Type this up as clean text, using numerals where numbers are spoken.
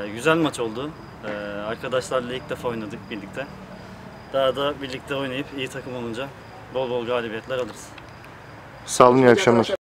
Güzel maç oldu. Arkadaşlarla ilk defa oynadık birlikte. Daha da birlikte oynayıp iyi takım olunca bol bol galibiyetler alırız. Sağ olun, iyi akşamlar.